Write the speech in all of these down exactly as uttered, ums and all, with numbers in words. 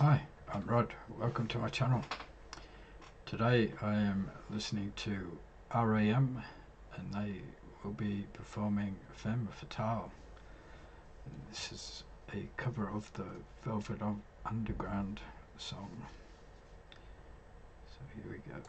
Hi, I'm Rod. Welcome to my channel. Today I am listening to R E M and they will be performing Femme Fatale. And this is a cover of the Velvet Underground song. So here we go.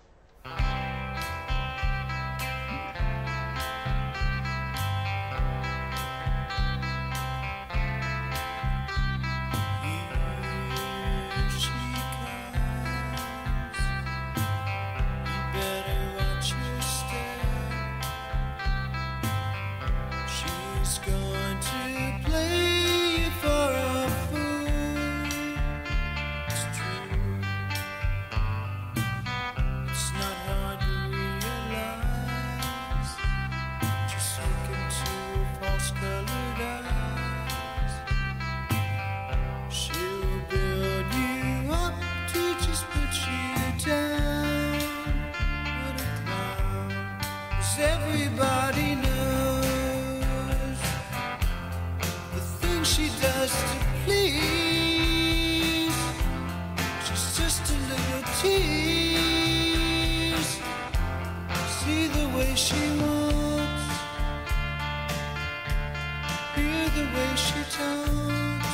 Everybody knows the things she does to please. She's just a little tease. See the way she walks, hear the way she talks.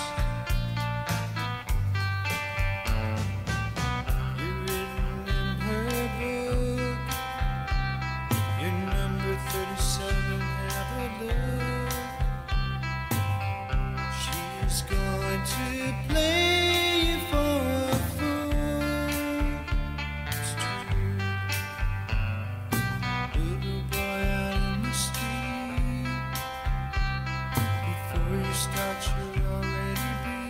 You're written in her book. You're number thirty-seven, have a look. She's going to play you for a fool. It's true. Little boy out in the street, before you start you'll already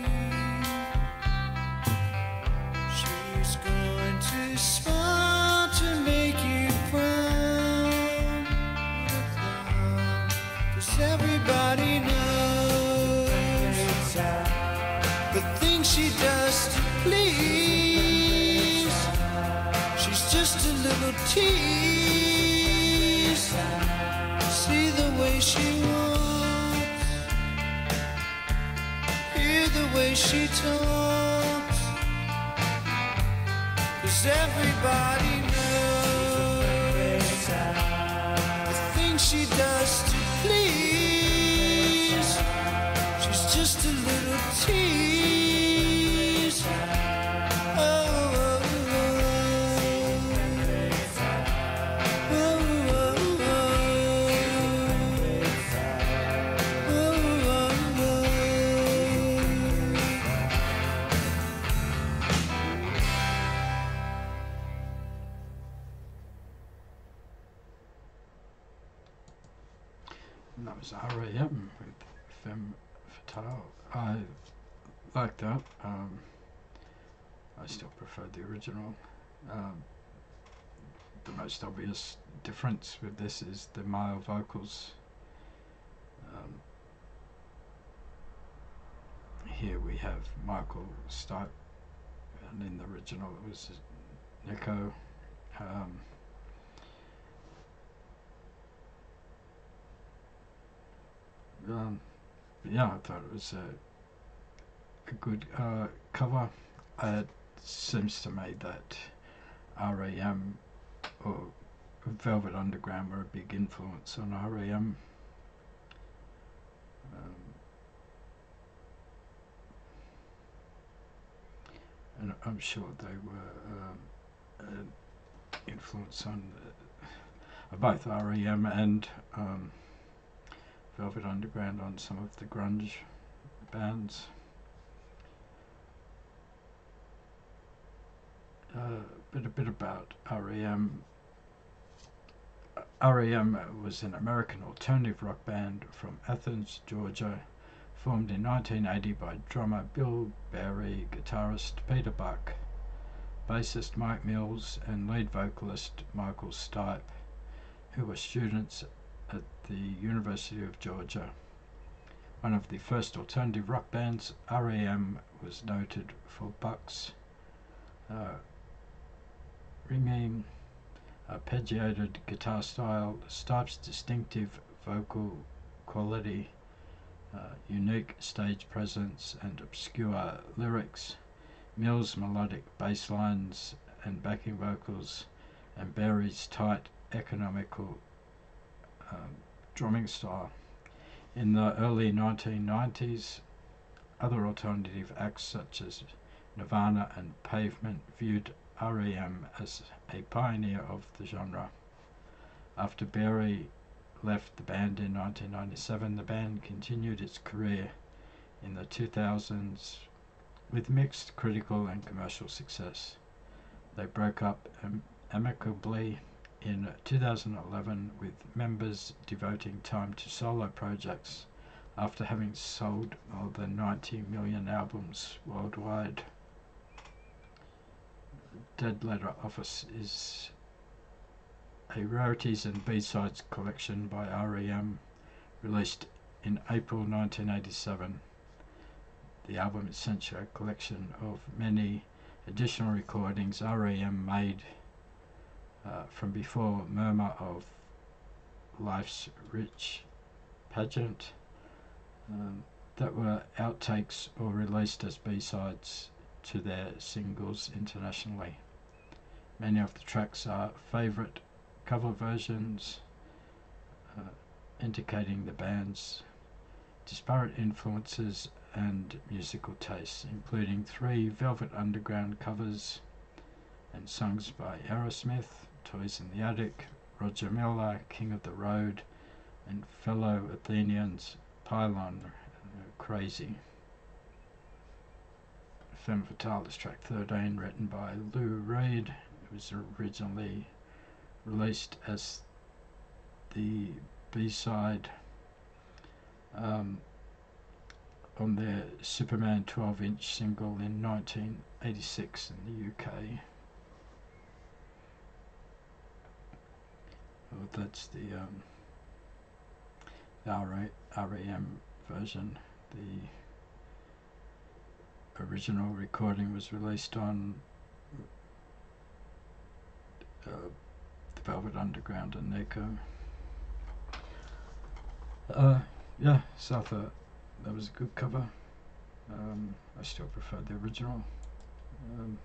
be. She's going to smile to make you proud. Everybody knows the things she does to please. She's just a little tease. See the way she walks, hear the way she talks. 'Cause everybody knows the things she does to please. She's just a little tease. Oh, oh, oh. Oh, oh, oh. Oh, oh, oh. And that was R E M with Femme Fatale. I like that. Um, I still prefer the original. Um, the most obvious difference with this is the male vocals. Um, here we have Michael Stipe, and in the original it was Nico. Um, Um, yeah, I thought it was a, a good uh, cover. Uh, it seems to me that R E M or Velvet Underground were a big influence on R E M. Um, and I'm sure they were um, an influence on uh, both R E M and um, Velvet Underground on some of the grunge bands. Uh, but a bit about R E M. R E M was an American alternative rock band from Athens, Georgia, formed in nineteen eighty by drummer Bill Berry, guitarist Peter Buck, bassist Mike Mills, and lead vocalist Michael Stipe, who were students at the University of Georgia. One of the first alternative rock bands, R E M was noted for Buck's uh, ringing, arpeggiated guitar style, Stipe's distinctive vocal quality, uh, unique stage presence and obscure lyrics, Mills' melodic bass lines and backing vocals, and Berry's tight, economical um, drumming style. In the early nineteen nineties, other alternative acts such as Nirvana and Pavement viewed R E M as a pioneer of the genre. After Berry left the band in nineteen ninety-seven, the band continued its career in the two thousands with mixed critical and commercial success. They broke up am- amicably in two thousand eleven, with members devoting time to solo projects after having sold more than ninety million albums worldwide. Dead Letter Office is a rarities and B-sides collection by R E M, released in April nineteen eighty-seven. The album is essentially a collection of many additional recordings R E M made uh, from before Murmur of Life's Rich Pageant um, that were outtakes or released as B-sides to their singles internationally. Many of the tracks are favourite cover versions, uh, indicating the band's disparate influences and musical tastes, including three Velvet Underground covers and songs by Aerosmith, Toys in the Attic, Roger Miller, King of the Road, and fellow Athenians Pylon, uh, Crazy. Femme Fatale is track thirteen, written by Lou Reed. It was originally released as the B-side um, on their Superman twelve inch single in nineteen eighty-six in the U K. Well, that's the um, R E M version. The original recording was released on uh, the Velvet Underground and Nico. Uh, yeah, so I thought that was a good cover. Um, I still prefer the original. Um,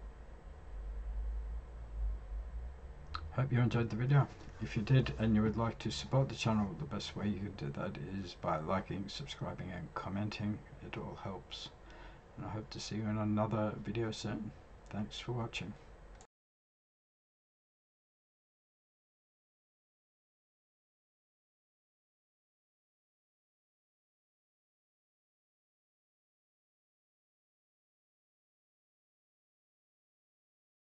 hope you enjoyed the video. If you did and you would like to support the channel, the best way you could do that is by liking, subscribing and commenting. It all helps. And I hope to see you in another video soon. Thanks for watching.